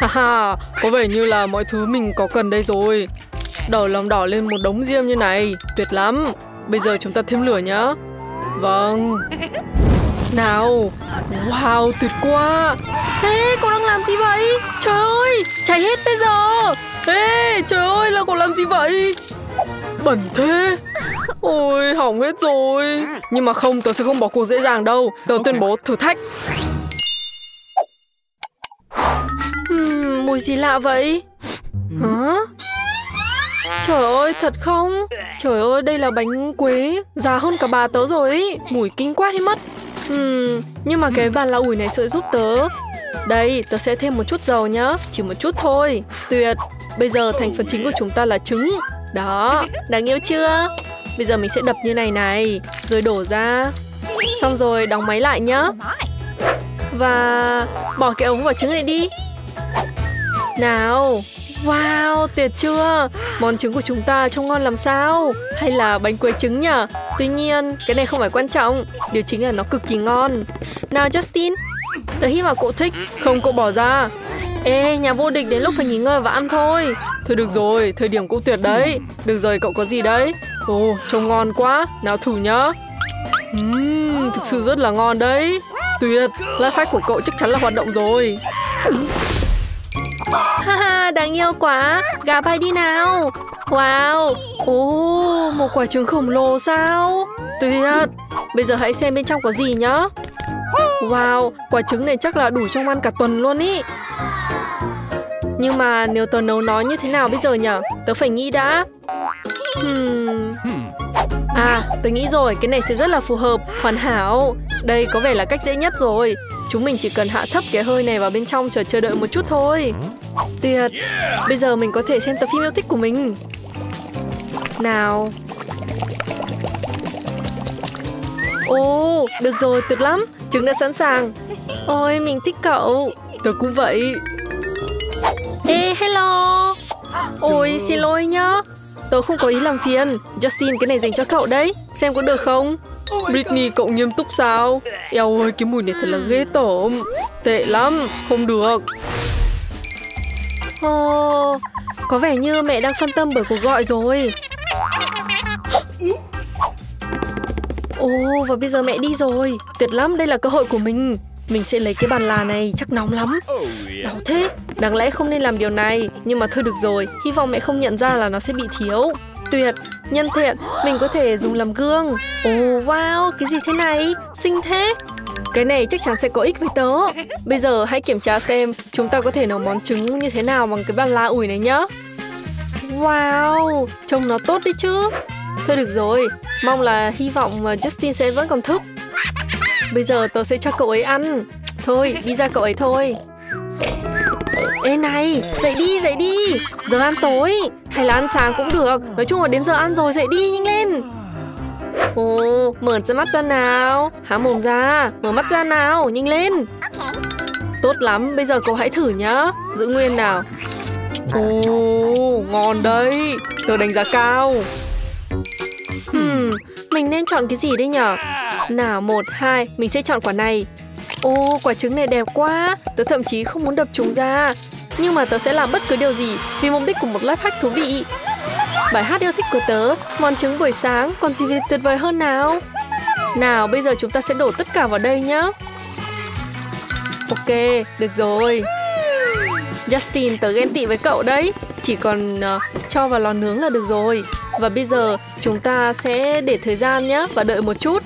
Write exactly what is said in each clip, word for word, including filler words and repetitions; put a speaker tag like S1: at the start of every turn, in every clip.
S1: Haha, có vẻ như là mọi thứ mình có cần đây rồi. Đổ lòng đỏ lên một đống diêm như này, tuyệt lắm. Bây giờ chúng ta thêm lửa nhá. Vâng. Nào. Wow, tuyệt quá. Ê, cậu đang làm gì vậy? Trời ơi, cháy hết bây giờ. Ê, trời ơi, là cậu làm gì vậy? Bẩn thế. Ôi, hỏng hết rồi. Nhưng mà không, tớ sẽ không bỏ cuộc dễ dàng đâu. Tớ tuyên bố thử thách. Hmm, mùi gì lạ vậy? Hả? Trời ơi, thật không? Trời ơi, đây là bánh quế già hơn cả bà tớ rồi ý. Mùi kinh quá đi mất. Hmm, nhưng mà cái bàn lau ủi này sẽ giúp tớ. Đây, tớ sẽ thêm một chút dầu nhá. Chỉ một chút thôi. Tuyệt. Bây giờ thành phần chính của chúng ta là trứng. Đó, đáng yêu chưa? Bây giờ mình sẽ đập như này này. Rồi đổ ra. Xong rồi đóng máy lại nhá. Và bỏ cái ống vào trứng này đi. Nào. Wow, tuyệt chưa? Món trứng của chúng ta trông ngon làm sao? Hay là bánh quế trứng nhỉ? Tuy nhiên, cái này không phải quan trọng. Điều chính là nó cực kỳ ngon. Nào Justin, tớ hy vọng cậu thích. Không, cậu bỏ ra. Ê, nhà vô địch đến lúc phải nghỉ ngơi và ăn thôi. Thôi được rồi, thời điểm cũng tuyệt đấy. Được rồi, cậu có gì đấy? Ồ, trông ngon quá. Nào thử nhá. Uhm, thực sự rất là ngon đấy. Tuyệt, life hack của cậu chắc chắn là hoạt động rồi. Haha, đáng yêu quá. Gà bay đi nào. Wow. Ồ, một quả trứng khổng lồ sao? Tuyệt. Bây giờ hãy xem bên trong có gì nhá. Wow, quả trứng này chắc là đủ trong ăn cả tuần luôn ý. Nhưng mà nếu tớ nấu nó như thế nào bây giờ nhở? Tớ phải nghĩ đã. Hmm. À, tớ nghĩ rồi, cái này sẽ rất là phù hợp. Hoàn hảo. Đây có vẻ là cách dễ nhất rồi. Chúng mình chỉ cần hạ thấp cái hơi này vào bên trong, chờ chờ đợi một chút thôi. Tuyệt. Bây giờ mình có thể xem tập phim yêu thích của mình. Nào. Ồ, được rồi, tuyệt lắm. Trứng đã sẵn sàng. Ôi, mình thích cậu. Tớ cũng vậy. Ê, hello. Ôi, xin lỗi nhá. Tớ không có ý làm phiền. Justin, cái này dành cho cậu đấy. Xem có được không? Britney, cậu nghiêm túc sao? Eo ơi, cái mùi này thật là ghê tởm. Tệ lắm, không được. Ồ, có vẻ như mẹ đang phân tâm bởi cuộc gọi rồi. Ồ, và bây giờ mẹ đi rồi. Tuyệt lắm, đây là cơ hội của mình. Mình sẽ lấy cái bàn là này, chắc nóng lắm. Đau thế, đáng lẽ không nên làm điều này. Nhưng mà thôi được rồi, hy vọng mẹ không nhận ra là nó sẽ bị thiếu. Tuyệt, nhân tiện, mình có thể dùng làm gương. Ồ, wow, cái gì thế này? Xinh thế. Cái này chắc chắn sẽ có ích với tớ. Bây giờ hãy kiểm tra xem chúng ta có thể nấu món trứng như thế nào bằng cái bàn la ủi này nhá. Wow, trông nó tốt đấy chứ. Thôi được rồi, mong là hy vọng Justin sẽ vẫn còn thức. Bây giờ tớ sẽ cho cậu ấy ăn. Thôi, đi ra cậu ấy thôi. Ê này, dậy đi, dậy đi. Giờ ăn tối, hay là ăn sáng cũng được. Nói chung là đến giờ ăn rồi, dậy đi, nhanh lên. Ồ, mở ra mắt ra nào. Há mồm ra, mở mắt ra nào, nhanh lên. Tốt lắm, bây giờ cậu hãy thử nhá. Giữ nguyên nào. Ồ, ngon đấy. Tớ đánh giá cao. Hmm, mình nên chọn cái gì đây nhở? Nào, một, hai, mình sẽ chọn quả này. Ô, quả trứng này đẹp quá. Tớ thậm chí không muốn đập chúng ra. Nhưng mà tớ sẽ làm bất cứ điều gì vì mục đích của một life hack thú vị. Bài hát yêu thích của tớ, món trứng buổi sáng, còn gì tuyệt vời hơn nào. Nào, bây giờ chúng ta sẽ đổ tất cả vào đây nhá. Ok, được rồi. Justin, tớ ghen tị với cậu đấy. Chỉ còn uh, cho vào lò nướng là được rồi. Và bây giờ chúng ta sẽ để thời gian nhé và đợi một chút.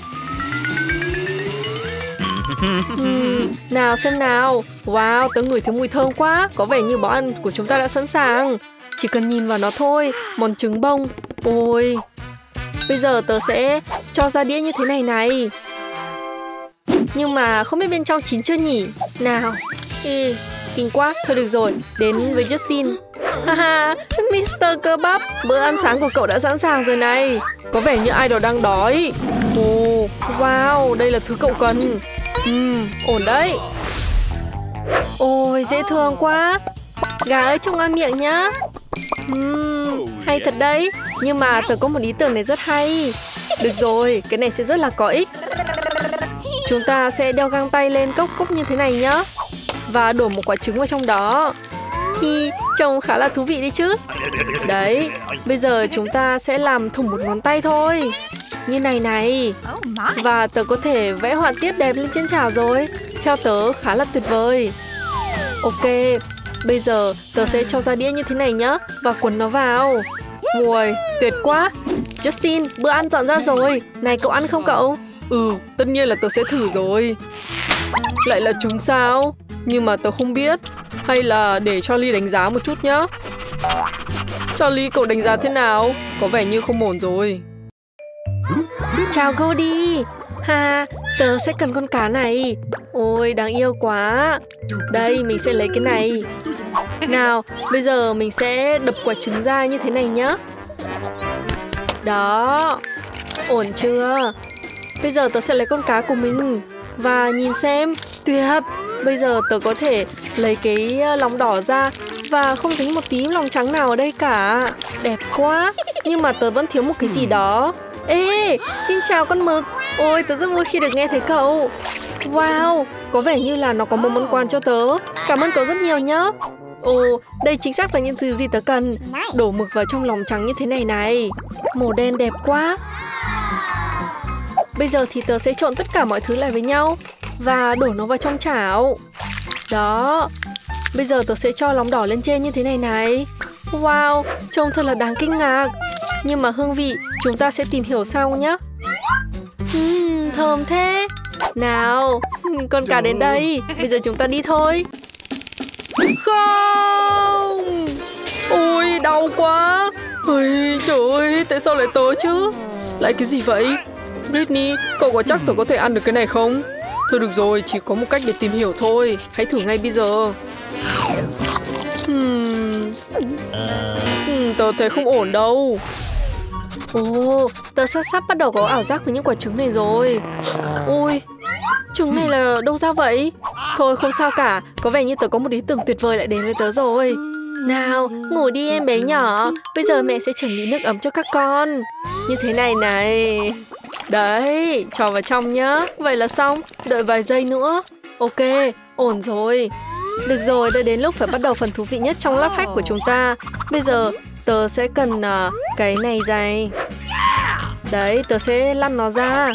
S1: uhm, Nào xem nào. Wow, tớ ngửi thấy mùi thơm quá. Có vẻ như món ăn của chúng ta đã sẵn sàng. Chỉ cần nhìn vào nó thôi. Món trứng bông. Ôi, bây giờ tớ sẽ cho ra đĩa như thế này này. Nhưng mà không biết bên trong chín chưa nhỉ. Nào. Ê, kinh quá. Thôi được rồi, đến với Justin. Haha, mít tơ Cơ Bắp, bữa ăn sáng của cậu đã sẵn sàng rồi này. Có vẻ như idol đang đói. Ồ, wow, đây là thứ cậu cần. Ừm, ổn đấy. Ôi, dễ thương quá. Gà ơi, trông ngon miệng nhá. Ừm, hay thật đấy. Nhưng mà tớ có một ý tưởng này rất hay. Được rồi, cái này sẽ rất là có ích. Chúng ta sẽ đeo găng tay lên cốc cốc như thế này nhá. Và đổ một quả trứng vào trong đó. Hi, trông khá là thú vị đấy chứ. Đấy, bây giờ chúng ta sẽ làm thủng một ngón tay thôi. Như này này. Và tớ có thể vẽ họa tiết đẹp lên trên chảo rồi. Theo tớ khá là tuyệt vời. Ok, bây giờ tớ sẽ cho ra đĩa như thế này nhá. Và quấn nó vào. Ui, tuyệt quá. Justin, bữa ăn dọn ra rồi. Này, cậu ăn không cậu? Ừ, tất nhiên là tớ sẽ thử rồi. Lại là trứng sao? Nhưng mà tớ không biết. Hay là để Charlie đánh giá một chút nhá. Charlie, cậu đánh giá thế nào? Có vẻ như không ổn rồi. Chào Cody. Ha, tớ sẽ cần con cá này. Ôi, đáng yêu quá. Đây, mình sẽ lấy cái này. Nào, bây giờ mình sẽ đập quả trứng ra như thế này nhá. Đó. Ổn chưa? Bây giờ tớ sẽ lấy con cá của mình. Và nhìn xem. Tuyệt. Bây giờ tớ có thể lấy cái lòng đỏ ra. Và không dính một tí lòng trắng nào ở đây cả. Đẹp quá. Nhưng mà tớ vẫn thiếu một cái gì đó. Ê, xin chào con mực. Ôi, tớ rất vui khi được nghe thấy cậu. Wow, có vẻ như là nó có một món quà cho tớ. Cảm ơn cậu rất nhiều nhá. Ồ, đây chính xác là những thứ gì tớ cần. Đổ mực vào trong lòng trắng như thế này này. Màu đen đẹp quá. Bây giờ thì tớ sẽ trộn tất cả mọi thứ lại với nhau. Và đổ nó vào trong chảo. Đó. Bây giờ tớ sẽ cho lòng đỏ lên trên như thế này này. Wow, trông thật là đáng kinh ngạc. Nhưng mà hương vị chúng ta sẽ tìm hiểu sau nhé. uhm, Thơm thế. Nào, con cá đến đây. Bây giờ chúng ta đi thôi. Không. Ôi, đau quá. Ôi, trời ơi, tại sao lại tớ chứ? Lại cái gì vậy? Britney, cậu có chắc tớ có thể ăn được cái này không? Thôi được rồi, chỉ có một cách để tìm hiểu thôi. Hãy thử ngay bây giờ. Hmm. Hmm, tớ thấy không ổn đâu. Ồ, tớ sắp sắp bắt đầu có ảo giác với những quả trứng này rồi. Ôi, trứng này là đâu ra vậy? Thôi không sao cả, có vẻ như tớ có một ý tưởng tuyệt vời lại đến với tớ rồi. Nào, ngủ đi em bé nhỏ. Bây giờ mẹ sẽ chuẩn bị nước ấm cho các con. Như thế này này. Đấy, cho vào trong nhá. Vậy là xong, đợi vài giây nữa. Ok, ổn rồi. Được rồi, đã đến lúc phải bắt đầu phần thú vị nhất trong lab hack của chúng ta. Bây giờ tớ sẽ cần uh, cái này này. Đấy, tớ sẽ lăn nó ra.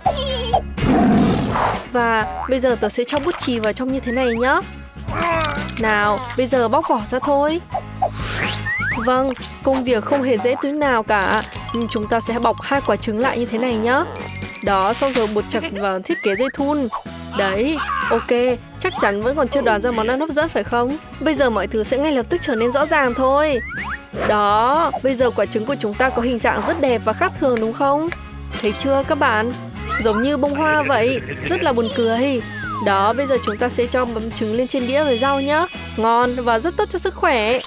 S1: Và bây giờ tớ sẽ cho bút chì vào trong như thế này nhá. Nào, bây giờ bóc vỏ ra thôi. Vâng, công việc không hề dễ tí nào cả. Nhưng chúng ta sẽ bọc hai quả trứng lại như thế này nhá. Đó, xong rồi buộc chặt vào thiết kế dây thun. Đấy, ok, chắc chắn vẫn còn chưa đoán ra món ăn hấp dẫn phải không? Bây giờ mọi thứ sẽ ngay lập tức trở nên rõ ràng thôi. Đó, bây giờ quả trứng của chúng ta có hình dạng rất đẹp và khác thường đúng không? Thấy chưa các bạn? Giống như bông hoa vậy, rất là buồn cười. Đó, bây giờ chúng ta sẽ cho bấm trứng lên trên đĩa với rau nhá. Ngon và rất tốt cho sức khỏe.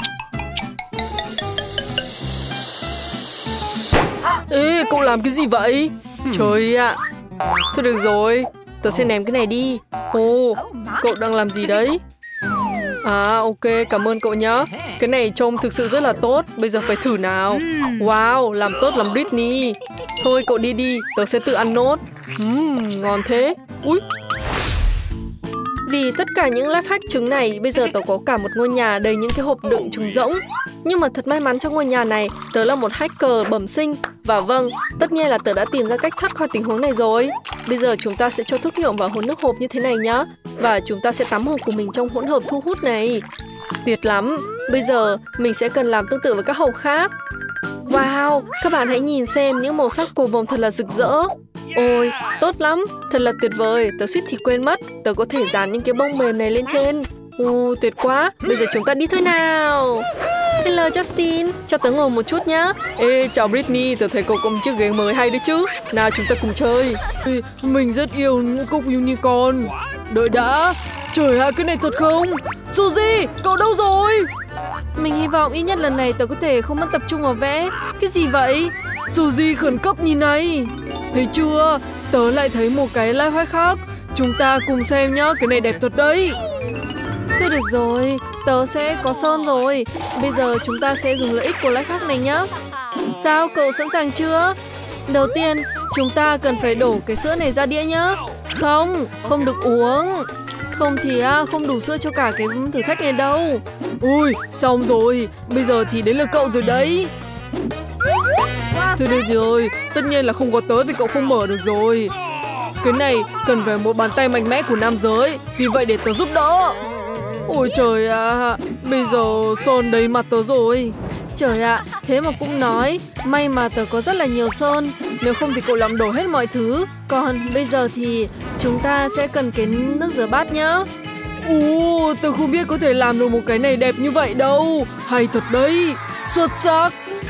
S1: Ê, cậu làm cái gì vậy? Trời ạ. Thôi được rồi, tớ sẽ ném cái này đi. Ồ, cậu đang làm gì đấy? À, ok, cảm ơn cậu nhá. Cái này trông thực sự rất là tốt. Bây giờ phải thử nào. Wow, làm tốt làm Britney. Thôi cậu đi đi, tớ sẽ tự ăn nốt. uhm, Ngon thế. Úi. Vì tất cả những lab hack trứng này, bây giờ tớ có cả một ngôi nhà đầy những cái hộp đựng trứng rỗng. Nhưng mà thật may mắn trong ngôi nhà này, tớ là một hacker bẩm sinh. Và vâng, tất nhiên là tớ đã tìm ra cách thoát khỏi tình huống này rồi. Bây giờ chúng ta sẽ cho thuốc nhuộm vào hỗn nước hộp như thế này nhá. Và chúng ta sẽ tắm hộp của mình trong hỗn hợp thu hút này. Tuyệt lắm. Bây giờ mình sẽ cần làm tương tự với các hộp khác. Wow, các bạn hãy nhìn xem những màu sắc cầu vồng thật là rực rỡ. Ôi, tốt lắm, thật là tuyệt vời. Tớ suýt thì quên mất, tớ có thể dán những cái bông mềm này lên trên. Ồ, tuyệt quá. Bây giờ chúng ta đi thôi nào. Hello Justin, cho tớ ngồi một chút nhá. Ê, chào Britney, tớ thấy cậu có một chiếc ghế mới hay đấy chứ. Nào chúng ta cùng chơi. Ê, mình rất yêu những cục unicorn. Đợi đã. Trời ạ, cái này thật không? Suzy, cậu đâu rồi? Mình hy vọng ít nhất lần này tớ có thể không mất tập trung vào vẽ. Cái gì vậy? Suzy khẩn cấp nhìn này. Thấy chưa? Tớ lại thấy một cái live hack khác. Chúng ta cùng xem nhá, cái này đẹp thật đấy. Thôi được rồi, tớ sẽ có sơn rồi. Bây giờ chúng ta sẽ dùng lợi ích của live hack này nhá. Sao, cậu sẵn sàng chưa? Đầu tiên, chúng ta cần phải đổ cái sữa này ra đĩa nhá. Không, không được uống. Không thì à, không đủ sữa cho cả cái thử thách này đâu. Ui, xong rồi. Bây giờ thì đến lượt cậu rồi đấy. Thôi được rồi, tất nhiên là không có tớ thì cậu không mở được rồi. Cái này cần phải một bàn tay mạnh mẽ của nam giới, vì vậy để tớ giúp đỡ. Ôi trời ạ, à, bây giờ sơn đầy mặt tớ rồi. Trời ạ, à, thế mà cũng nói, may mà tớ có rất là nhiều sơn, nếu không thì cậu làm đổ hết mọi thứ. Còn bây giờ thì chúng ta sẽ cần cái nước rửa bát nhá. Ồ, tớ không biết có thể làm được một cái này đẹp như vậy đâu. Hay thật đấy, xuất sắc.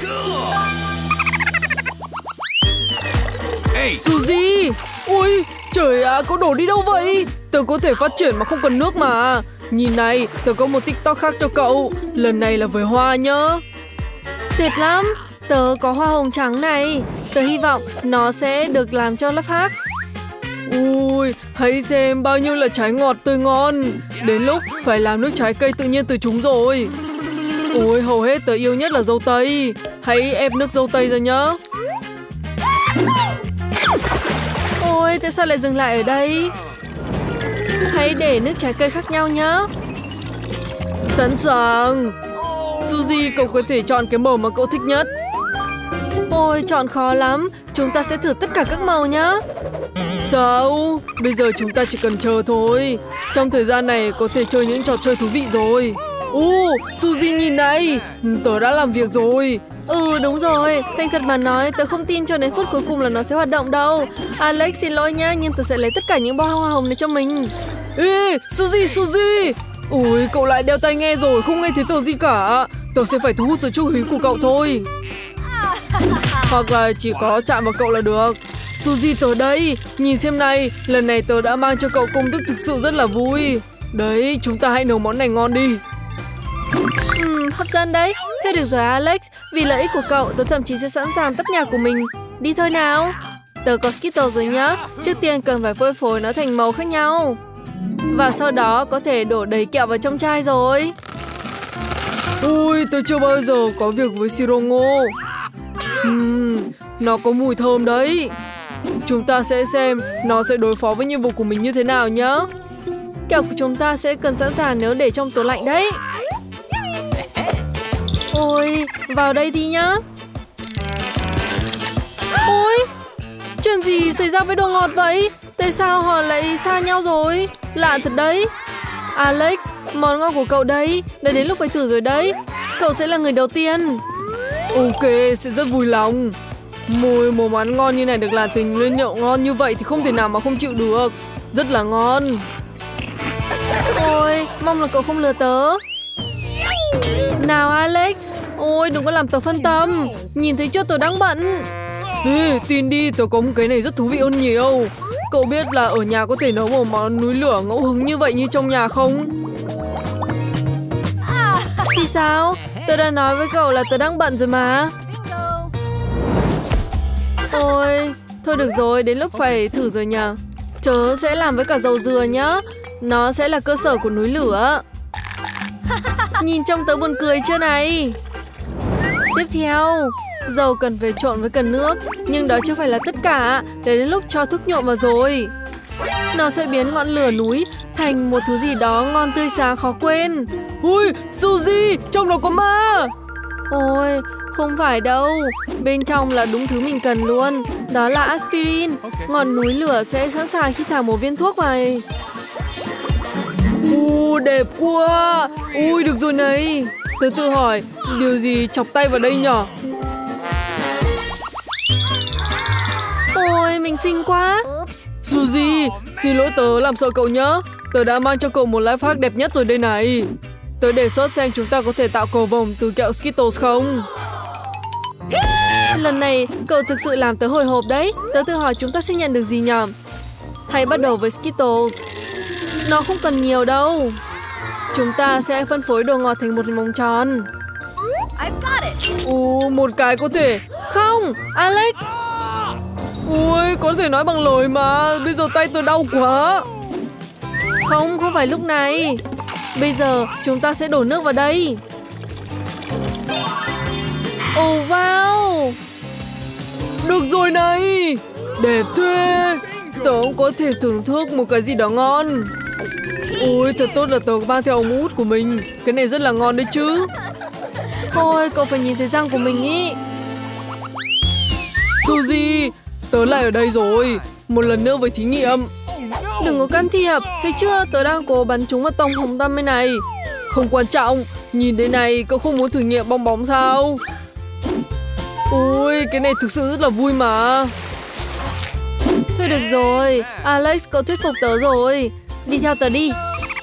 S1: Suzy, ui, trời ạ, à, cậu đổ đi đâu vậy? Tớ có thể phát triển mà không cần nước mà. Nhìn này, tớ có một TikTok khác cho cậu. Lần này là với hoa nhá. Tuyệt lắm, tớ có hoa hồng trắng này. Tớ hy vọng nó sẽ được làm cho lắp hát. Ui, hãy xem bao nhiêu là trái ngọt tươi ngon. Đến lúc phải làm nước trái cây tự nhiên từ chúng rồi. Ôi, hầu hết tớ yêu nhất là dâu tây. Hãy ép nước dâu tây ra nhá. Ôi, tại sao lại dừng lại ở đây? Hãy để nước trái cây khác nhau nhá. Sẵn sàng. Suzy, cậu có thể chọn cái màu mà cậu thích nhất. Ôi, chọn khó lắm. Chúng ta sẽ thử tất cả các màu nhá. Sao? Bây giờ chúng ta chỉ cần chờ thôi. Trong thời gian này có thể chơi những trò chơi thú vị rồi. Ồ, Suzy nhìn này, tớ đã làm việc rồi. Ừ, đúng rồi. Thành thật mà nói, tớ không tin cho đến phút cuối cùng là nó sẽ hoạt động đâu. Alex xin lỗi nhá, nhưng tớ sẽ lấy tất cả những bông hoa hồng này cho mình. Ê, Suzy, Suzy. Ui, cậu lại đeo tai nghe rồi, không nghe thấy tớ gì cả. Tớ sẽ phải thu hút sự chú ý của cậu thôi. Hoặc là chỉ có chạm vào cậu là được. Suzy, tớ đây, nhìn xem này, lần này tớ đã mang cho cậu công thức thực sự rất là vui. Đấy, chúng ta hãy nấu món này ngon đi. Ừm, hấp dẫn đấy. Thế được rồi Alex, vì lợi ích của cậu, tớ thậm chí sẽ sẵn sàng tắt nhạc của mình. Đi thôi nào. Tớ có Skittles rồi nhá. Trước tiên cần phải phơi phới nó thành màu khác nhau. Và sau đó có thể đổ đầy kẹo vào trong chai rồi. Ui, tớ chưa bao giờ có việc với siro ngô. Uhm, nó có mùi thơm đấy. Chúng ta sẽ xem nó sẽ đối phó với nhiệm vụ của mình như thế nào nhá. Kẹo của chúng ta sẽ cần sẵn sàng nếu để trong tủ lạnh đấy. Ôi, vào đây đi nhá. Ôi, chuyện gì xảy ra với đồ ngọt vậy? Tại sao họ lại xa nhau rồi? Lạ thật đấy. Alex, món ngon của cậu đấy. Đã đến lúc phải thử rồi đấy. Cậu sẽ là người đầu tiên. Ok, sẽ rất vui lòng. Mùi một món ngon như này được làm từ nguyên liệu ngon như vậy thì không thể nào mà không chịu được. Rất là ngon. Ôi, mong là cậu không lừa tớ. Nào Alex, ôi đừng có làm tớ phân tâm. Nhìn thấy chưa, tớ đang bận. Ê, tin đi, tớ có một cái này rất thú vị hơn nhiều. Cậu biết là ở nhà có thể nấu một món núi lửa ngẫu hứng như vậy như trong nhà không? Thì sao? Tớ đã nói với cậu là tớ đang bận rồi mà. Ôi, thôi được rồi, đến lúc phải thử rồi nhờ. Tớ sẽ làm với cả dầu dừa nhá. Nó sẽ là cơ sở của núi lửa. Nhìn trông tớ buồn cười chưa này. Tiếp theo, dầu cần phải trộn với cần nước. Nhưng đó chưa phải là tất cả. Để đến lúc cho thuốc nhuộm vào rồi, nó sẽ biến ngọn lửa núi thành một thứ gì đó ngon tươi sáng khó quên. Ui, Suzy, trong đó có ma. Ôi, không phải đâu. Bên trong là đúng thứ mình cần luôn. Đó là aspirin. Ngọn núi lửa sẽ sẵn sàng khi thả một viên thuốc này. Ui, đẹp quá. Ui, được rồi này. Tớ tự hỏi, điều gì chọc tay vào đây nhở? Ôi, mình xinh quá. Suzy, xin lỗi tớ làm sợ cậu nhá. Tớ đã mang cho cậu một life hack đẹp nhất rồi đây này. Tớ đề xuất xem chúng ta có thể tạo cầu vồng từ kẹo Skittles không? Lần này cậu thực sự làm tớ hồi hộp đấy. Tớ tự hỏi chúng ta sẽ nhận được gì nhỉ? Hãy bắt đầu với Skittles. Nó không cần nhiều đâu. Chúng ta sẽ phân phối đồ ngọt thành một vòng tròn. Ồ, một cái có thể. Không, Alex. Ui, có thể nói bằng lời mà. Bây giờ tay tôi đau quá. Không, không phải lúc này. Bây giờ chúng ta sẽ đổ nước vào đây. Oh wow. Được rồi này. Đẹp thế. Tớ cũng có thể thưởng thức một cái gì đó ngon.
S2: Ôi, thật tốt là tớ mang theo ống hút của mình. Cái này rất là ngon đấy chứ.
S1: Thôi, cậu phải nhìn thấy răng của mình ý.
S2: Suzy, tớ lại ở đây rồi. Một lần nữa với thí nghiệm.
S1: Đừng có can thiệp, thấy chưa, tớ đang cố bắn chúng vào tông hồng tâm bên này.
S2: Không quan trọng, nhìn thế này cậu không muốn thử nghiệm bong bóng sao? Ôi, cái này thực sự rất là vui mà.
S1: Thôi được rồi, Alex, cậu thuyết phục tớ rồi. Đi theo tớ đi.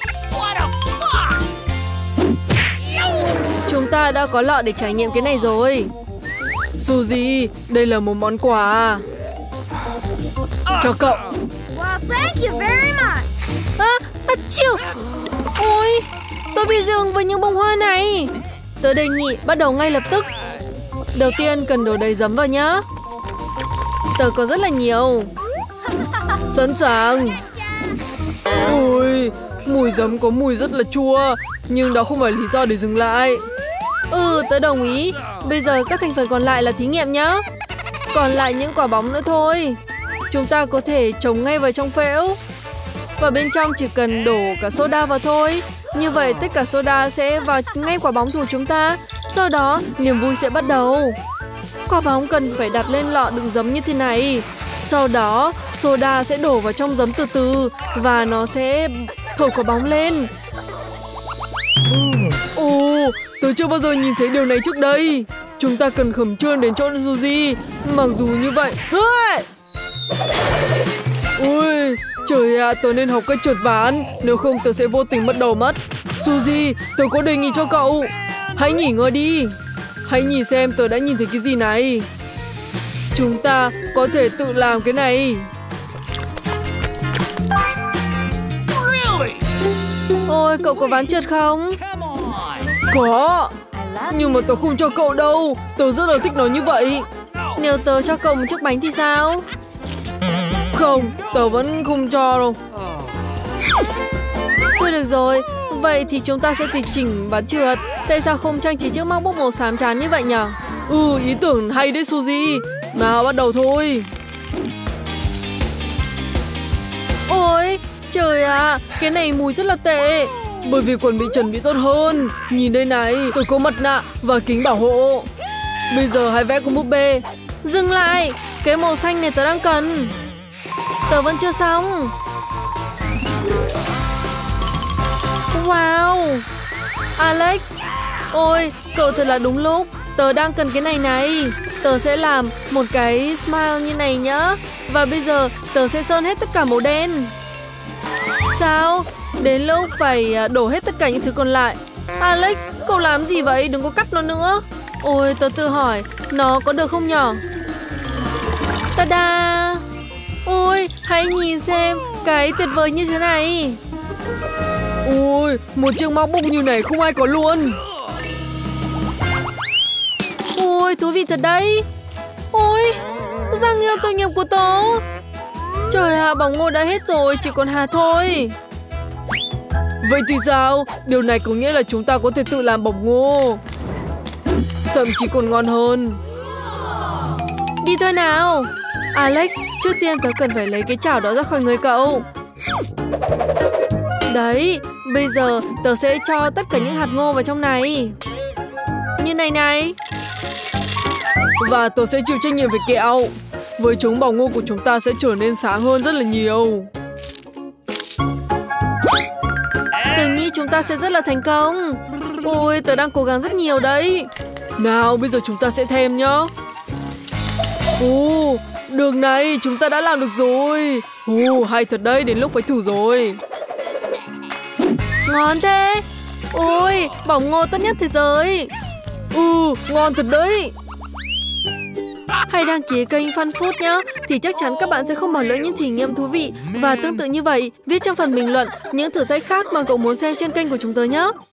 S1: Chúng ta đã có lọ để trải nghiệm cái này rồi.
S2: Suzy, đây là một món quà. Cho cậu.
S3: Well, thank you very much.
S1: À, à chiu. Ôi, tôi bị dừng với những bông hoa này. Tớ đề nghị bắt đầu ngay lập tức. Đầu tiên cần đổ đầy giấm vào nhá. Tớ có rất là nhiều.
S2: Sẵn sàng. Ôi, mùi giấm có mùi rất là chua. Nhưng đó không phải lý do để dừng lại.
S1: Ừ, tớ đồng ý. Bây giờ các thành phần còn lại là thí nghiệm nhá. Còn lại những quả bóng nữa thôi. Chúng ta có thể trồng ngay vào trong phễu. Và bên trong chỉ cần đổ cả soda vào thôi. Như vậy tất cả soda sẽ vào ngay quả bóng của chúng ta. Sau đó niềm vui sẽ bắt đầu. Quả bóng cần phải đặt lên lọ đựng giấm như thế này. Sau đó soda sẽ đổ vào trong giấm từ từ. Và nó sẽ thổi quả bóng lên.
S2: Ồ, tớ chưa bao giờ nhìn thấy điều này trước đây. Chúng ta cần khẩn trương đến chỗ Suzy. Mặc dù như vậy. Ôi, trời ạ, à, tớ nên học cách trượt ván. Nếu không tớ sẽ vô tình mất đầu mất. Suzy, tớ có đề nghị cho cậu. Hãy nghỉ ngơi đi. Hãy nhìn xem tớ đã nhìn thấy cái gì này. Chúng ta có thể tự làm cái này.
S1: Ôi, cậu có ván trượt không?
S2: Có. Nhưng mà tớ không cho cậu đâu. Tớ rất là thích nó như vậy.
S1: Nếu tớ cho cậu một chiếc bánh thì sao?
S2: Không, tớ vẫn không cho đâu.
S1: Thôi được rồi, vậy thì chúng ta sẽ tùy chỉnh ván trượt. Tại sao không trang trí chiếc MacBook màu xám chán như vậy nhở?
S2: Ừ, ý tưởng hay đấy Suzy. Nào, bắt đầu thôi.
S1: Ôi, trời ạ, à, cái này mùi rất là tệ.
S2: Bởi vì còn bị chuẩn bị tốt hơn. Nhìn đây này, tôi có mặt nạ và kính bảo hộ. Bây giờ hãy vẽ con búp bê.
S1: Dừng lại, cái màu xanh này tớ đang cần. Tớ vẫn chưa xong. Wow, Alex. Ôi, cậu thật là đúng lúc. Tớ đang cần cái này này. Tớ sẽ làm một cái smile như này nhá. Và bây giờ tớ sẽ sơn hết tất cả màu đen. Sao? Đến lúc phải đổ hết tất cả những thứ còn lại. Alex, cậu làm gì vậy? Đừng có cắt nó nữa. Ôi, tớ tự hỏi, nó có được không nhở? Ta-da! Ôi, hãy nhìn xem, cái tuyệt vời như thế này.
S2: Ôi, một chiếc MacBook như này không ai có luôn.
S1: Ôi, thú vị thật đấy. Ôi, răng yêu tội nghiệp của tớ. Trời ạ, à, bỏng ngô đã hết rồi, chỉ còn hạt thôi.
S2: Vậy thì sao? Điều này có nghĩa là chúng ta có thể tự làm bỏng ngô. Thậm chí còn ngon hơn.
S1: Đi thôi nào. Alex, trước tiên tớ cần phải lấy cái chảo đó ra khỏi người cậu. Đấy, bây giờ tớ sẽ cho tất cả những hạt ngô vào trong này. Như này này.
S2: Và tớ sẽ chịu trách nhiệm về kẹo. Với chúng bỏng ngô của chúng ta sẽ trở nên sáng hơn rất là nhiều.
S1: Tớ nghĩ chúng ta sẽ rất là thành công. Ôi, tớ đang cố gắng rất nhiều đấy.
S2: Nào, bây giờ chúng ta sẽ thêm nhá. Ồ, đường này chúng ta đã làm được rồi. Ồ, hay thật đấy, đến lúc phải thử rồi.
S1: Ngon thế. Ôi, bỏng ngô tốt nhất thế giới.
S2: Ừ, ngon thật đấy.
S1: Hãy đăng ký kênh Fun Food nhé. Thì chắc chắn các bạn sẽ không bỏ lỡ những thử nghiệm thú vị. Và tương tự như vậy, viết trong phần bình luận những thử thách khác mà cậu muốn xem trên kênh của chúng tôi nhé.